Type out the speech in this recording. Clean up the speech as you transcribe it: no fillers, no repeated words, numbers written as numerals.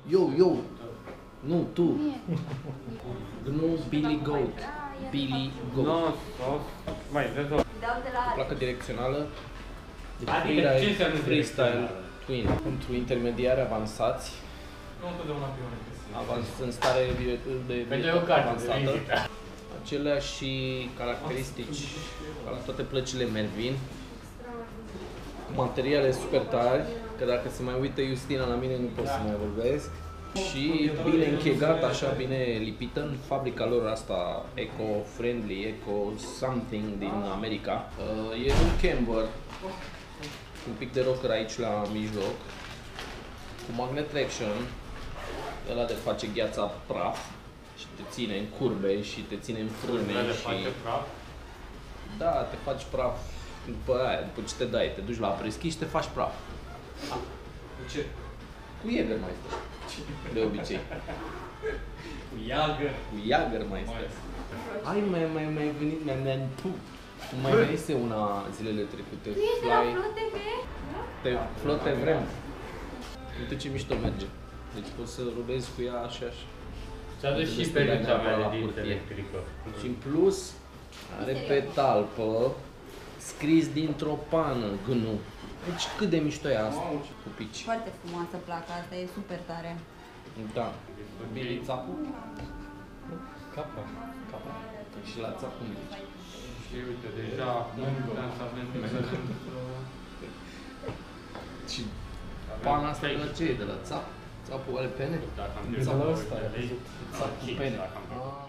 Eu. Nu, tu. Nu, Billy Goat. Billy Goat. Nu, mai, vezi-o. Placă direcțională. Adică ce înseamnă freestyle twin. Pentru intermediari avansați. Nu întotdeauna pe În stare de vizită avansată. Aceleași caracteristici ca la toate plăcile Melvin. Materiale super tari, că dacă se mai uită Justina la mine nu pot să mai vorbesc. Și bine închegat, așa bine lipită în fabrica lor asta eco-friendly, eco-something din America. E un camber, un pic de rocker aici la mijloc, cu magnet traction, ăla de face gheața praf și te ține în curbe și te ține în frâne și... Da, te faci praf după aia, după ce te dai, te duci la preschi și te faci praf. Cu ce? Cu Jägermeister, de obicei. Cu Jäger? Cu Jägermeister. Ai mai venit, mai este una zilele trecute. Tu ești de la Flo TV? Pe Flo TV vrem. Uite ce mișto merge. Deci poți să rubezi cu ea așa. Și adus și peluța mea de dinți electrică. Și în plus are pe talpă scris dintr-o pană GNU. Deci cât de mișto e asta cu pici. Foarte frumoasă placa asta, e super tare. Da. Billy țapul? Capa. Și la țapul mici. Și uite, deja nu puteam să avem Și pana asta de la ce e? De la țap? Țapul are pene? Dacă am Țapul ăsta, țap cu pene.